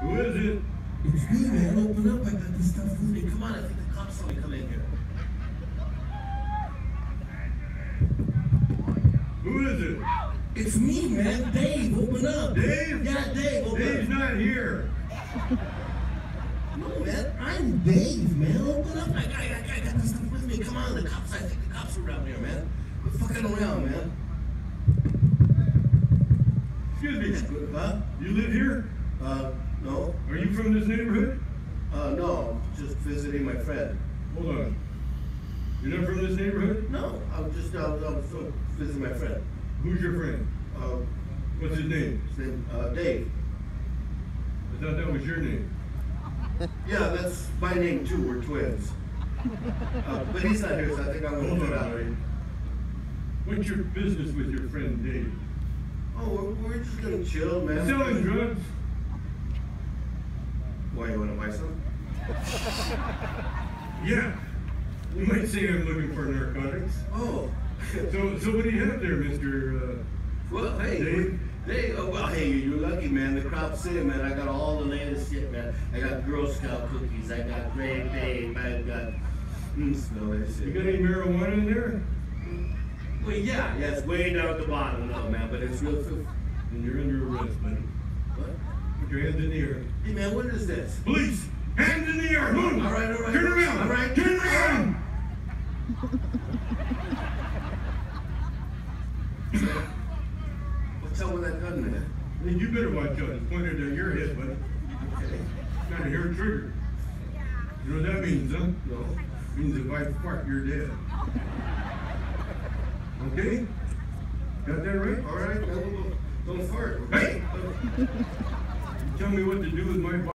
Who is it? It's me, man. Open up. I got this stuff with me. Come on, I think the cops saw me come in here. Who is it? It's me, man. Dave, open up. Dave? Yeah, Dave, open up. Dave's not here. No, man. I'm Dave, man. Open up. I got this stuff with me. Come on, the cops. I think the cops are around here, man. We're fucking around, man. Excuse me. Huh? You live here? No. Are you from this neighborhood? No. I'm just visiting my friend. Hold on. You're not from this neighborhood? No, I'm just visiting my friend. Who's your friend? What's his name? His name, Dave. I thought that was your name. Yeah, that's my name too. We're twins. But he's not here, so I think I'm going to Hold put on, out. buddy. What's your business with your friend Dave? Oh, we're just going to chill, man. Selling drugs? Why, you want to buy some? Yeah. You might say I'm looking for narcotics. Oh. So what do you have there, Mr. Well, hey. Dave? Well, hey, you're lucky, man. The crop's in, man. I got all the latest shit, man. I got Girl Scout cookies. I got Great Babe. I got... smell that shit. You got any marijuana in there? Well, yeah, it's way down at the bottom, no, man, but it's real food. And you're under arrest, buddy. What? Put your hands in the air. Hey, man, what is this? Police! Hands in the air! Move! All right. Turn around! All right. Turn around! What's up with that gun, man? Hey, you better watch out. It's pointed at your head, buddy. Okay. Got a hair trigger. You know what that means, huh? No. It means if I fart, you're dead. Okay? Got that right? All right, man, don't fart. Hey! Tell me what to do with my body.